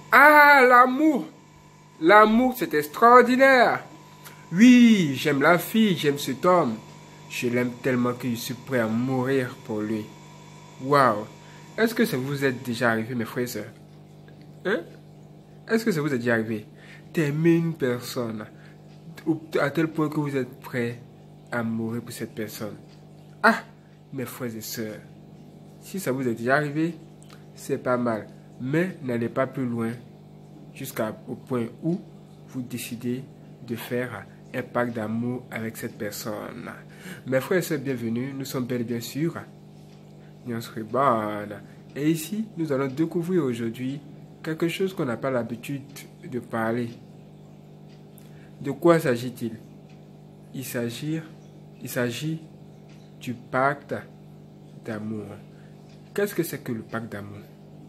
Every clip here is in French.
Ah, l'amour! L'amour, c'est extraordinaire! Oui, j'aime la fille, j'aime cet homme. Je l'aime tellement que je suis prêt à mourir pour lui. Waouh! Est-ce que ça vous est déjà arrivé, mes frères et sœurs? Hein? Est-ce que ça vous est déjà arrivé d'aimer une personne à tel point que vous êtes prêt à mourir pour cette personne? Ah, mes frères et sœurs, si ça vous est déjà arrivé, c'est pas mal. Mais n'allez pas plus loin jusqu'au point où vous décidez de faire un pacte d'amour avec cette personne. Mes frères et sœurs, bienvenue. Nous sommes bel et bien sûr Nyans Reborn. Et ici, nous allons découvrir aujourd'hui quelque chose qu'on n'a pas l'habitude de parler. De quoi s'agit-il? Il s'agit du pacte d'amour. Qu'est-ce que c'est que le pacte d'amour?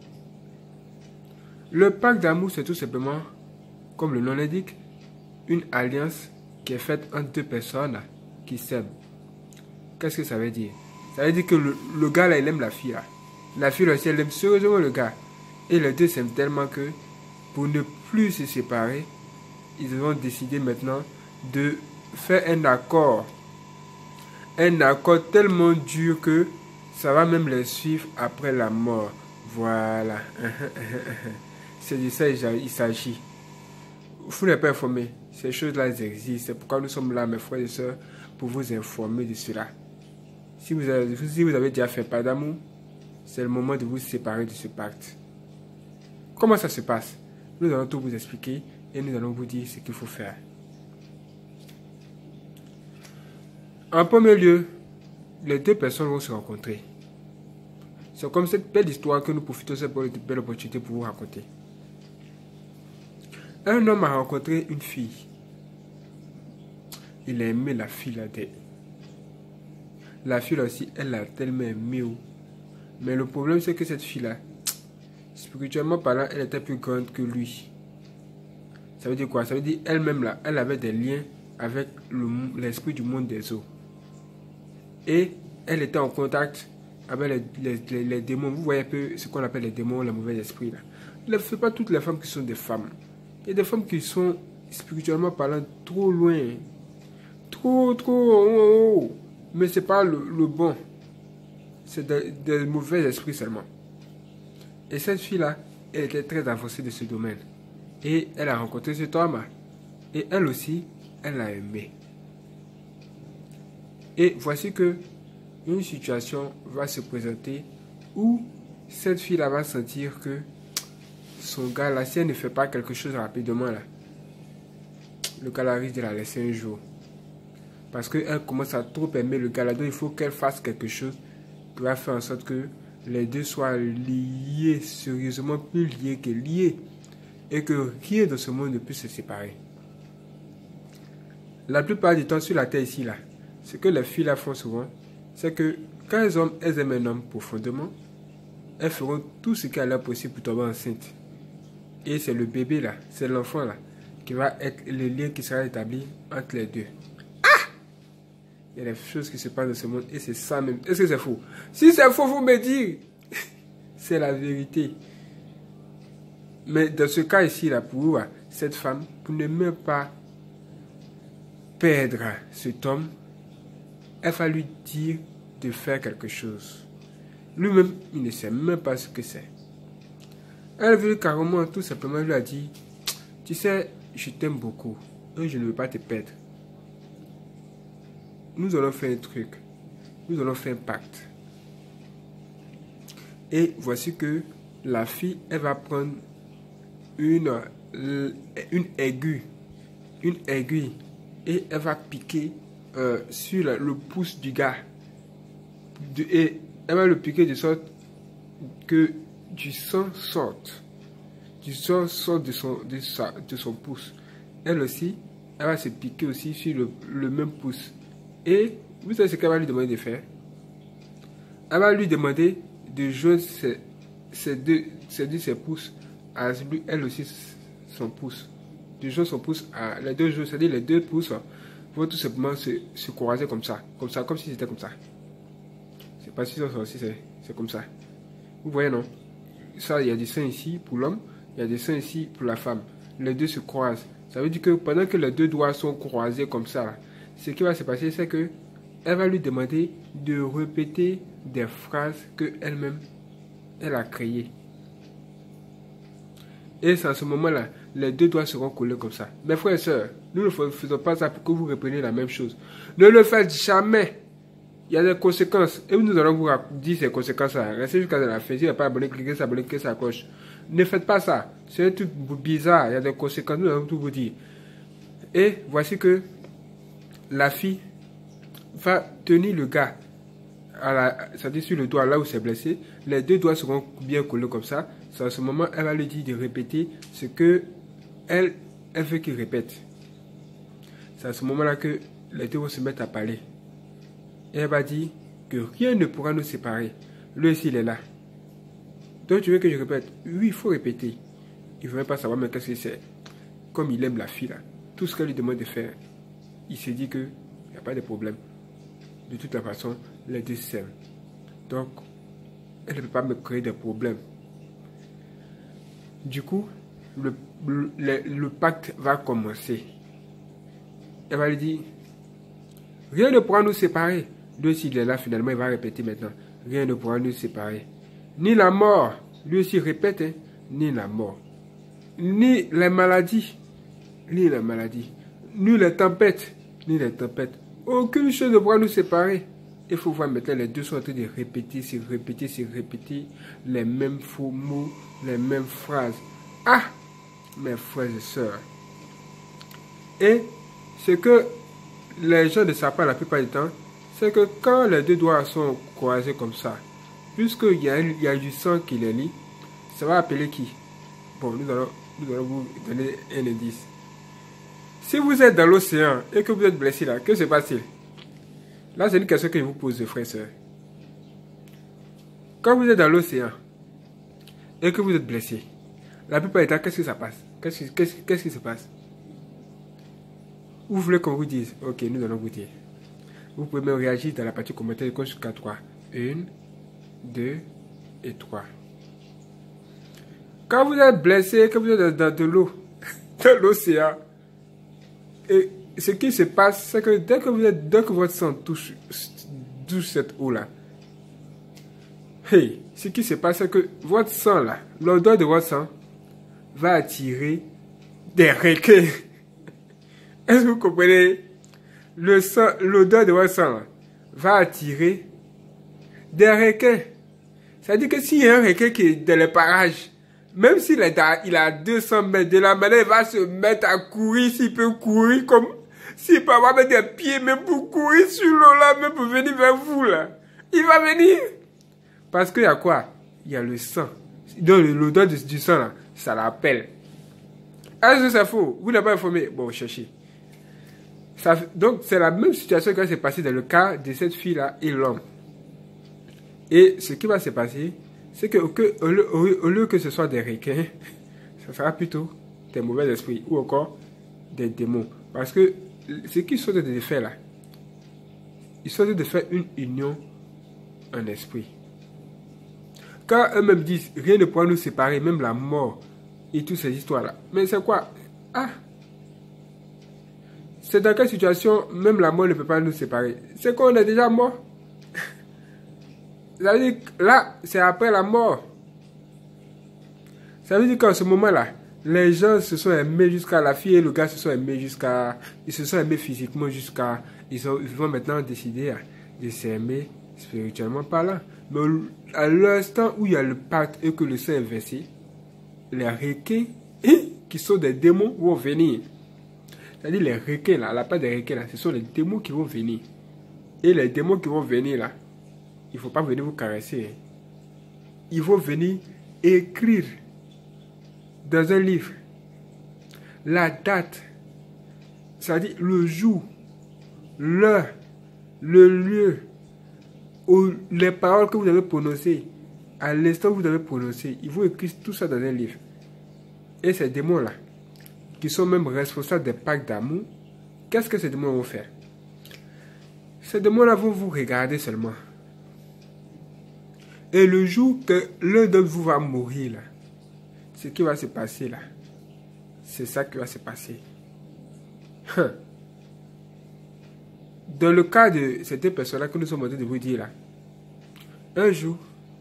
Le pacte d'amour, c'est tout simplement, comme le nom l'indique, une alliance qui est faite entre deux personnes qui s'aiment. Qu'est-ce que ça veut dire? Ça veut dire que le gars là, il aime la fille là. La fille aussi, elle aime sérieusement le gars. Et les deux s'aiment tellement que, pour ne plus se séparer, ils vont décider maintenant de faire un accord. Un accord tellement dur que ça va même les suivre après la mort. Voilà. C'est de ça il s'agit. Vous n'êtes pas informé. Ces choses-là existent. C'est pourquoi nous sommes là, mes frères et sœurs, pour vous informer de cela. Si vous avez déjà fait pas d'amour, c'est le moment de vous séparer de ce pacte. Comment ça se passe? Nous allons tout vous expliquer et nous allons vous dire ce qu'il faut faire. En premier lieu, les deux personnes vont se rencontrer. C'est comme cette belle histoire que nous profitons de cette belle opportunité pour vous raconter. Un homme a rencontré une fille. Il a aimé la fille là. La fille là aussi, elle l'a tellement aimé. Mais le problème, c'est que cette fille là, spirituellement parlant, elle était plus grande que lui. Ça veut dire quoi? Ça veut dire elle-même là, elle avait des liens avec l'esprit du monde des eaux. Et elle était en contact avec les démons. Vous voyez un peu ce qu'on appelle les démons, les mauvais esprits là. Ce n'est pas toutes les femmes qui sont des femmes. Il y a des femmes qui sont spirituellement parlant trop loin. Trop haut. Mais ce n'est pas le bon. C'est des mauvais esprits seulement. Et cette fille-là, elle était très avancée de ce domaine. Et elle a rencontré cet homme. Et elle aussi, elle l'a aimé. Et voici que une situation va se présenter où cette fille-là va sentir que son gars là, si elle ne fait pas quelque chose rapidement là, le gars là risque de la laisser un jour. Parce qu'elle commence à trop aimer le gars là, donc il faut qu'elle fasse quelque chose qui va faire en sorte que les deux soient liés, sérieusement plus liés que liés. Et que rien dans ce monde ne puisse se séparer. La plupart du temps sur la terre ici là, ce que les filles là font souvent, c'est que quand elles aiment un homme profondément, elles feront tout ce qu'elles leur possible pour tomber enceinte. Et c'est le bébé là, c'est l'enfant là, qui va être le lien qui sera établi entre les deux. Ah! Il y a des choses qui se passent dans ce monde et c'est ça même. Est-ce que c'est faux? Si c'est faux, vous me dites. C'est la vérité. Mais dans ce cas ici, là, pour vous, cette femme, pour ne même pas perdre cet homme, elle va lui dire de faire quelque chose. Lui-même, il ne sait même pas ce que c'est. Elle veut carrément, tout simplement, lui a dit, tu sais, je t'aime beaucoup et je ne veux pas te perdre. Nous allons faire un truc. Nous allons faire un pacte. Et voici que la fille, elle va prendre une aiguille et elle va piquer sur le pouce du gars et elle va le piquer de sorte que du sang sorte de son pouce. Elle aussi, elle va se piquer aussi sur le même pouce. Et vous savez ce qu'elle va lui demander de faire? Elle va lui demander de joindre ses pouces à lui, elle aussi son pouce. De joindre son pouce à les deux joues, c'est-à-dire les deux pouces vont tout simplement se croiser comme si c'était comme ça. C'est pas si ça aussi, c'est comme ça. Vous voyez, non? Ça, il y a du sein ici pour l'homme, il y a des seins ici pour la femme. Les deux se croisent. Ça veut dire que pendant que les deux doigts sont croisés comme ça, ce qui va se passer, c'est que elle va lui demander de répéter des phrases que elle-même, elle a créées. Et c'est à ce moment-là, les deux doigts seront collés comme ça. Mes frères et sœurs, nous ne faisons pas ça pour que vous repreniez la même chose. Ne le faites jamais. Il y a des conséquences. Et nous allons vous dire ces conséquences-là. Restez jusqu'à la fin. Si vous n'avez pas abonné, cliquez sur abonner, cliquez sur la cloche. Ne faites pas ça. C'est un truc bizarre. Il y a des conséquences. Nous allons tout vous dire. Et voici que la fille va tenir le gars c'est-à-dire sur le doigt là où c'est blessé. Les deux doigts seront bien collés comme ça. C'est à ce moment elle va lui dire de répéter ce que elle veut qu'il répète. C'est à ce moment-là que les deux vont se mettre à parler. Et elle va dire que rien ne pourra nous séparer. Lui aussi il est là. Donc tu veux que je répète? Oui, il faut répéter. Il ne veut même pas savoir mais qu'est-ce que c'est. Comme il aime la fille là, tout ce qu'elle lui demande de faire, il se dit que il n'y a pas de problème. De toute la façon, les deux s'aiment. Donc, elle ne peut pas me créer de problèmes. Du coup, le pacte va commencer. Elle va lui dire, rien ne pourra nous séparer. Lui aussi, il est là, finalement, il va répéter maintenant. Rien ne pourra nous séparer. Ni la mort, lui aussi répète, hein, ni la mort. Ni les maladies, ni les maladies. Ni les tempêtes, ni les tempêtes. Aucune chose ne pourra nous séparer. Il faut voir maintenant, les deux sont en train de répéter, se répéter les mêmes faux mots, les mêmes phrases. Ah, mes frères et sœurs. Et ce que les gens ne savent pas la plupart du temps, c'est que quand les deux doigts sont croisés comme ça, puisqu'il y a du sang qui les lie, ça va appeler qui? Bon, nous allons vous donner un indice. Si vous êtes dans l'océan et que vous êtes blessé là, que se passe-t-il? Là, c'est une question que je vous pose, frères et sœurs. Quand vous êtes dans l'océan et que vous êtes blessé, la plupart du temps, qu'est-ce que ça passe? Qu'est-ce qui se passe? Vous voulez qu'on vous dise? Ok, nous allons vous dire. Vous pouvez même réagir dans la partie commentaire jusqu'à 3. 1, 2 et 3. Quand vous êtes blessé, que vous êtes dans de l'eau, dans l'océan, et ce qui se passe, c'est que dès que votre sang touche cette eau-là, hey, ce qui se passe, c'est que votre sang là, l'odeur de votre sang va attirer des requins. Est-ce que vous comprenez? L'odeur de votre sang là, va attirer des requins. C'est-à-dire que s'il y a un requin qui est dans les parages, même s'il il a 200 mètres de la mer, il va se mettre à courir, s'il peut courir, comme s'il peut avoir des pieds, même pour courir sur l'eau là, même pour venir vers vous là. Il va venir. Parce qu'il y a quoi? Il y a le sang. Donc l'odeur du sang là, ça l'appelle. Est-ce que c'est faux? Vous n'êtes pas informé? Bon, cherchez. Donc c'est la même situation qui s'est passée dans le cas de cette fille-là et l'homme. Et ce qui va se passer, c'est que au lieu que ce soit des requins, ça sera plutôt des mauvais esprits ou encore des démons. Parce que ce qu'ils sont en train de faire là, ils sont en train de faire une union en esprit. Quand eux-mêmes disent rien ne pourra nous séparer, même la mort et toutes ces histoires-là. Mais c'est quoi? Ah! C'est dans quelle situation même la mort ne peut pas nous séparer? C'est qu'on est déjà mort. Ça veut dire que là, c'est après la mort. Ça veut dire qu'en ce moment-là, les gens se sont aimés jusqu'à la fille et le gars se sont aimés jusqu'à... Ils se sont aimés physiquement jusqu'à... Ils vont maintenant décider de s'aimer spirituellement parlant. Mais à l'instant où il y a le pacte et que le sang est versé, les requins, qui sont des démons, vont venir. C'est-à-dire les requins là, la part des requins là, ce sont les démons qui vont venir. Et les démons qui vont venir là, il ne faut pas venir vous caresser. Hein. Ils vont venir écrire dans un livre la date, c'est-à-dire le jour, l'heure, le lieu, où les paroles que vous avez prononcées, à l'instant où vous avez prononcé, ils vont écrire tout ça dans un livre. Et ces démons-là, qui sont même responsables des pactes d'amour, qu'est-ce que ces démons vont faire? Ces démons-là vont vous regarder seulement. Et le jour que l'un d'entre vous va mourir, là, ce qui va se passer là, c'est ça qui va se passer. Dans le cas de ces deux personnes-là que nous sommes en train de vous dire là, un jour,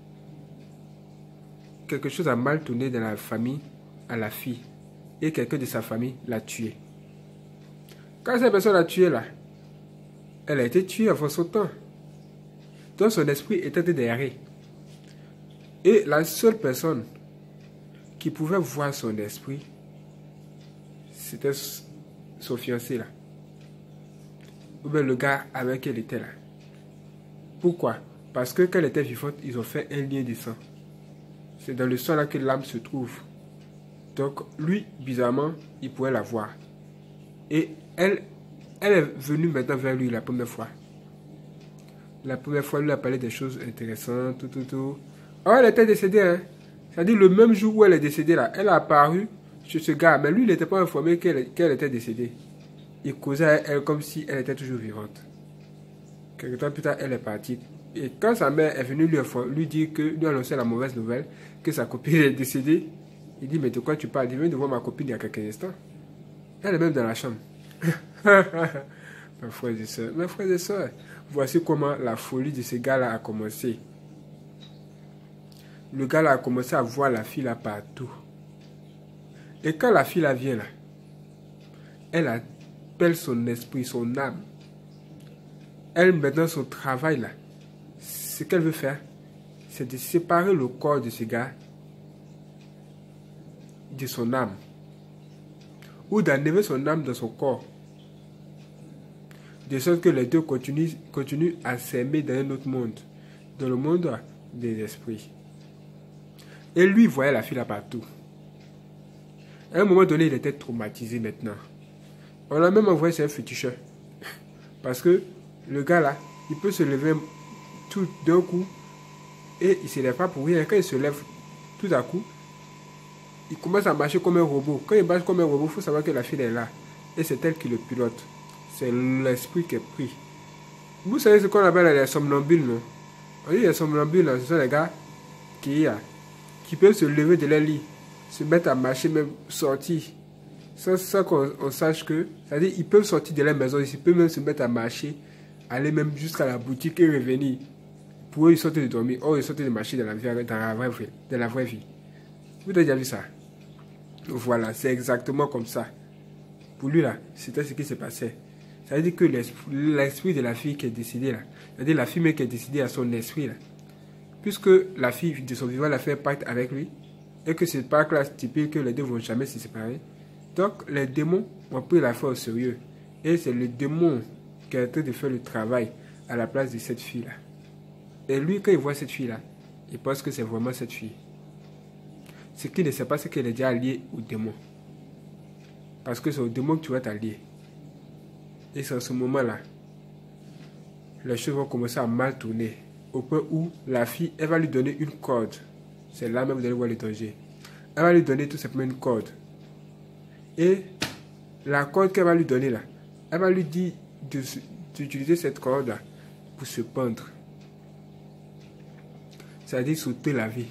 quelque chose a mal tourné dans la famille à la fille et quelqu'un de sa famille l'a tué. Quand cette personne l'a tué là, elle a été tuée avant son temps. Donc son esprit était derrière. Et la seule personne qui pouvait voir son esprit, c'était son fiancé là. Ou bien le gars avec qui elle était là. Pourquoi? Parce que quand elle était vivante, ils ont fait un lien de sang. C'est dans le sang là que l'âme se trouve. Donc lui, bizarrement, il pouvait la voir. Et elle est venue maintenant vers lui la première fois. La première fois, lui a parlé des choses intéressantes, tout. Oh, elle était décédée, hein. C'est-à-dire le même jour où elle est décédée là, elle a apparu chez ce gars. Mais lui, il n'était pas informé qu'elle était décédée. Il causait à elle comme si elle était toujours vivante. Quelque temps plus tard, elle est partie. Et quand sa mère est venue lui dire que lui annoncer la mauvaise nouvelle, que sa copine est décédée, il dit, mais de quoi tu parles? Je viens de voir ma copine il y a quelques instants. Elle est même dans la chambre. Mes frères et sœurs, voici comment la folie de ce gars-là a commencé. Le gars-là a commencé à voir la fille là partout. Et quand la fille là vient là, elle appelle son esprit, son âme. Elle, maintenant, son travail là, ce qu'elle veut faire, c'est de séparer le corps de ce gars de son âme. Ou d'enlever son âme dans son corps. De sorte que les deux continuent à s'aimer dans un autre monde. Dans le monde des esprits. Et lui voyait la fille là partout. À un moment donné, il était traumatisé maintenant. On l'a même envoyé sur un féticheur. Parce que le gars là, il peut se lever tout d'un coup. Et il ne se lève pas pour rien. Quand il se lève tout à coup, il commence à marcher comme un robot. Quand il marche comme un robot, il faut savoir que la fille est là. Et c'est elle qui le pilote. C'est l'esprit qui est pris. Vous savez ce qu'on appelle les somnambules, non? On dit les somnambules, ce sont les gars qui peuvent se lever de leur lit, se mettre à marcher, même sortir. Sans qu'on sache que... C'est-à-dire ils peuvent sortir de leur maison, ils peuvent même se mettre à marcher, aller même jusqu'à la boutique et revenir. Pour eux, ils sortent de dormir. Oh, ils sortent de marcher dans la vraie vie. Vous avez déjà vu ça? Voilà, c'est exactement comme ça. Pour lui, là, c'était ce qui se passait. Ça veut dire que l'esprit de la fille qui est décédée, là, c'est-à-dire la fille qui est décédée à son esprit, là, puisque la fille de son vivant a fait pacte avec lui, et que ce pacte-là stipule que les deux ne vont jamais se séparer, donc les démons ont pris l'affaire au sérieux. Et c'est le démon qui est en train de faire le travail à la place de cette fille-là. Et lui, quand il voit cette fille-là, il pense que c'est vraiment cette fille. Ce qu'il ne sait pas, c'est qu'elle est déjà alliée au démon. Parce que c'est au démon que tu vas t'allier. Et c'est à ce moment-là, les choses vont commencer à mal tourner. Au point où la fille, elle va lui donner une corde. C'est là même vous allez voir le danger. Elle va lui donner tout simplement une corde. Et la corde qu'elle va lui donner là, elle va lui dire d'utiliser cette corde là pour se pendre. C'est-à-dire sauter la vie.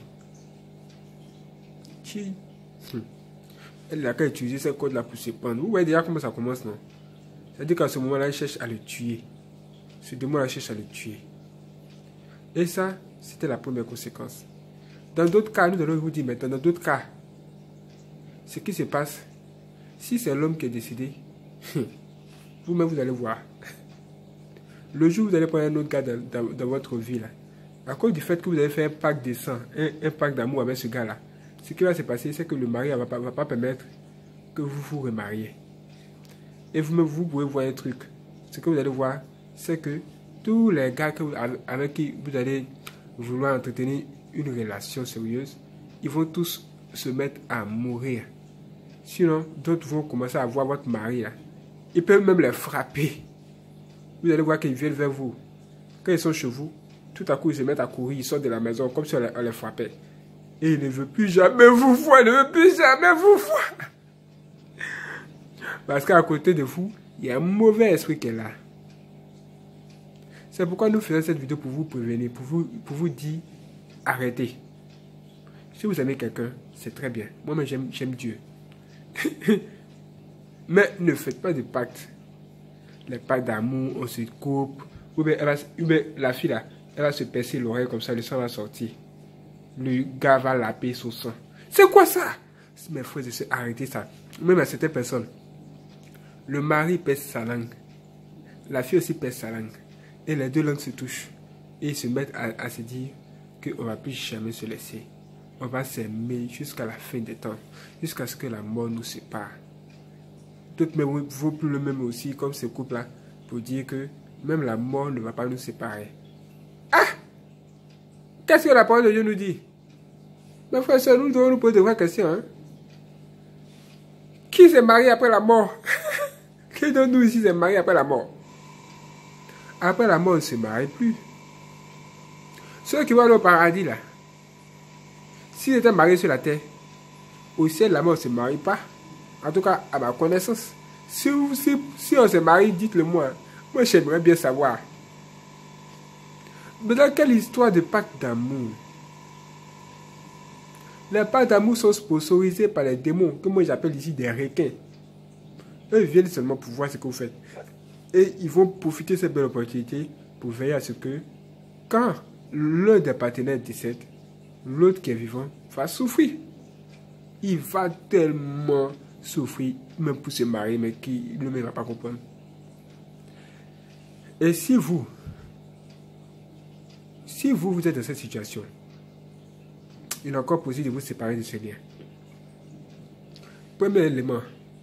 Elle n'a qu'à utiliser cette corde là pour se pendre. Vous voyez déjà comment ça commence, non? C'est-à-dire qu'à ce moment-là, elle cherche à le tuer. Ce démon-là cherche à le tuer. Et ça, c'était la première conséquence. Dans d'autres cas, nous allons vous dire maintenant, dans d'autres cas, ce qui se passe, si c'est l'homme qui est décédé, vous-même vous allez voir. Le jour où vous allez prendre un autre gars dans votre vie, là, à cause du fait que vous avez fait un pacte de sang, un pacte d'amour avec ce gars-là, ce qui va se passer, c'est que le mari ne va pas permettre que vous vous remariez. Et vous-même, vous pouvez voir un truc. Ce que vous allez voir, c'est que tous les gars avec qui vous allez vouloir entretenir une relation sérieuse, ils vont tous se mettre à mourir. Sinon, d'autres vont commencer à voir votre mari là. Ils peuvent même les frapper. Vous allez voir qu'ils viennent vers vous. Quand ils sont chez vous, tout à coup ils se mettent à courir, ils sortent de la maison comme si on les frappait. Et il ne veut plus jamais vous voir, il ne veut plus jamais vous voir. Parce qu'à côté de vous, il y a un mauvais esprit qui est là. C'est pourquoi nous faisons cette vidéo pour vous prévenir, pour vous dire arrêtez. Si vous aimez quelqu'un, c'est très bien. Moi, j'aime Dieu. Mais ne faites pas de pacte. Les pactes d'amour, on se coupe. Ou bien la fille là, elle va se percer l'oreille comme ça, le sang va sortir. Le gars va laper son sang. C'est quoi ça? Mes frères, arrêtez ça. Même à certaines personnes, le mari pèse sa langue. La fille aussi pèse sa langue. Et les deux langues se touchent. Et ils se mettent à se dire qu'on ne va plus jamais se laisser. On va s'aimer jusqu'à la fin des temps. Jusqu'à ce que la mort nous sépare. D'autres ne vaut plus le même aussi, comme ce couple-là, pour dire que même la mort ne va pas nous séparer. Ah! Qu'est-ce que la parole de Dieu nous dit? Mes frères et sœurs, nous devons nous poser de vraies questions. Hein? Qui s'est marié après la mort? Qui de nous ici s'est marié après la mort? Après la mort, on ne se marie plus. Ceux qui vont aller au paradis, là, s'ils étaient mariés sur la terre, au ciel, la mort ne se marie pas. En tout cas, à ma connaissance. Si on se marie, dites-le moi. Moi, j'aimerais bien savoir. Mais dans quelle histoire de pacte d'amour? Les pactes d'amour sont sponsorisés par les démons, que moi j'appelle ici des requins. Eux viennent seulement pour voir ce que vous faites. Et ils vont profiter de cette belle opportunité pour veiller à ce que, quand l'un des partenaires décède, l'autre qui est vivant va souffrir. Il va tellement souffrir, même pour se marier, mais qui lui-même ne va pas comprendre. Et si vous êtes dans cette situation, il est encore possible de vous séparer de ce lien. Premier élément,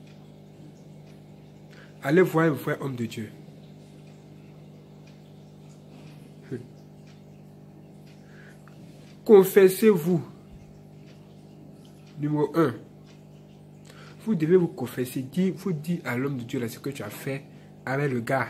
allez voir un vrai homme de Dieu. Confessez-vous. Numéro 1. Vous devez vous confesser. Vous dire à l'homme de Dieu là ce que tu as fait avec le gars.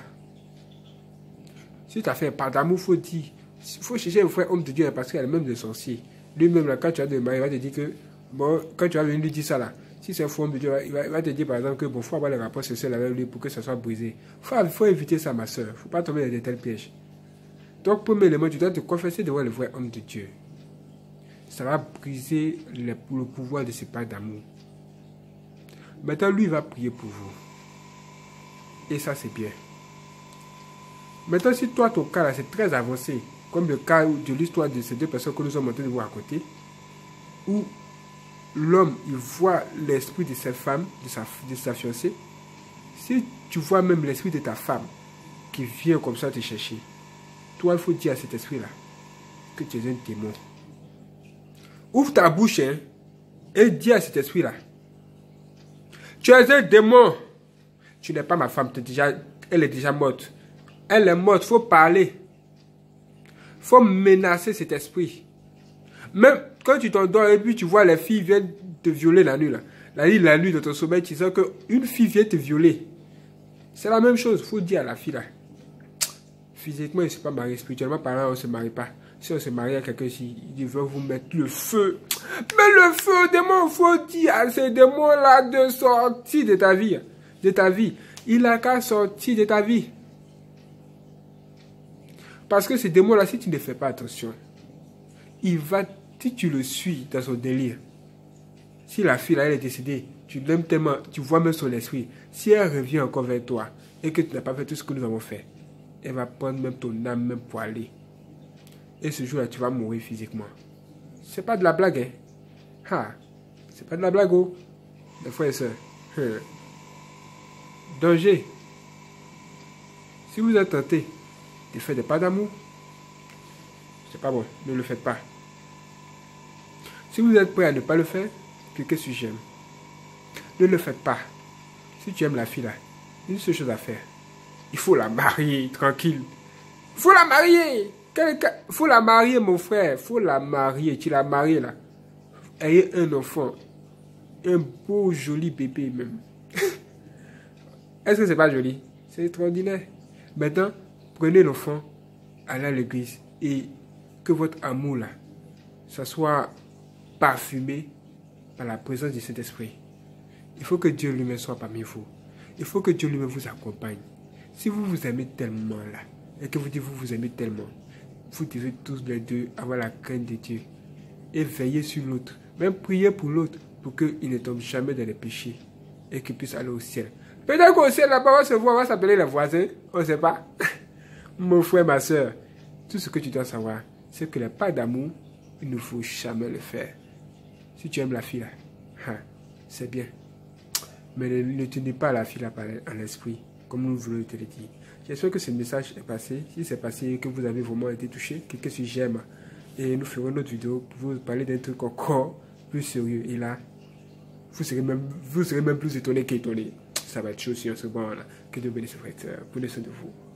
Si tu as fait un pas d'amour, il faut chercher un vrai homme de Dieu parce qu'il est le même de sorcier. Lui-même, là, quand tu as de marier, il va te dire que, bon, quand tu vas venir lui dire ça là, si c'est un faux homme de Dieu, il va te dire par exemple que, bon, il faut avoir les rapports sexuels avec lui pour que ça soit brisé. Il faut éviter ça, ma soeur. Il ne faut pas tomber dans de tels pièges. Donc, premier élément, tu dois te confesser devant le vrai homme de Dieu. Ça va briser le pouvoir de ce pas d'amour. Maintenant, lui, il va prier pour vous. Et ça, c'est bien. Maintenant, si toi, ton cas là, c'est très avancé, comme le cas de l'histoire de ces deux personnes que nous sommes en train de voir à côté, où l'homme, il voit l'esprit de cette femme, de sa fiancée. Si tu vois même l'esprit de ta femme qui vient comme ça te chercher, toi, il faut dire à cet esprit-là que tu es un démon. Ouvre ta bouche hein, et dis à cet esprit-là, tu es un démon. Tu n'es pas ma femme, elle est déjà morte. Elle est morte, il faut parler. Il faut menacer cet esprit. Même quand tu t'endors et puis tu vois les filles viennent te violer la nuit. La nuit dans ton sommeil, tu sens qu'une fille vient te violer. C'est la même chose, il faut dire à la fille là. Physiquement, il ne s'est pas marié. Spirituellement parlant, on ne se marie pas. Si on se marie à quelqu'un ici, il veut vous mettre le feu. Mais le feu, démon, il faut dire à ces démons-là de sortir de ta vie. De ta vie. Il n'a qu'à sortir de ta vie. Parce que ces démons-là, si tu ne fais pas attention, il va, si tu le suis dans son délire, si la fille là, elle est décédée, tu l'aimes tellement, tu vois même son esprit, si elle revient encore vers toi et que tu n'as pas fait tout ce que nous avons fait, elle va prendre même ton âme même pour aller. Et ce jour-là, tu vas mourir physiquement. C'est pas de la blague, hein. Ah, c'est pas de la blague, oh. Mes frères et sœurs. Danger. Si vous êtes tenté de faire des pas d'amour, c'est pas bon, ne le faites pas. Si vous êtes prêt à ne pas le faire, cliquez sur j'aime. Ne le faites pas. Si tu aimes la fille là, une seule chose à faire. Il faut la marier, tranquille. Il faut la marier. Il faut la marier, mon frère. Il faut la marier. Tu l'as mariée là. Ayez un enfant. Un beau, joli bébé même. Est-ce que c'est pas joli? C'est extraordinaire. Maintenant, prenez l'enfant, allez à l'église et que votre amour là, ça soit parfumé par la présence du Saint-Esprit. Il faut que Dieu lui-même soit parmi vous. Il faut que Dieu lui-même vous accompagne. Si vous vous aimez tellement là, et que vous dites vous vous aimez tellement, vous devez tous les deux avoir la crainte de Dieu et veiller sur l'autre Même prier pour l'autre, pour qu'il ne tombe jamais dans les péchés et qu'il puisse aller au ciel. Peut-être qu'au ciel, là-bas, on va se voir, on va s'appeler les voisins, on ne sait pas. Mon frère, ma soeur, tout ce que tu dois savoir, c'est que les pas d'amour, il ne faut jamais le faire. Si tu aimes la fille, là, hein, c'est bien. Mais ne tenez pas la fille là en l'esprit, comme nous voulons te le dire. J'espère que ce message est passé. Si c'est passé, que vous avez vraiment été touché, cliquez sur j'aime. Et nous ferons une autre vidéo pour vous parler d'un truc encore plus sérieux. Et là, vous serez même plus étonné qu'étonné. Ça va être chaud si on se voit là. Que Dieu bénisse, frère. Prenez soin de vous.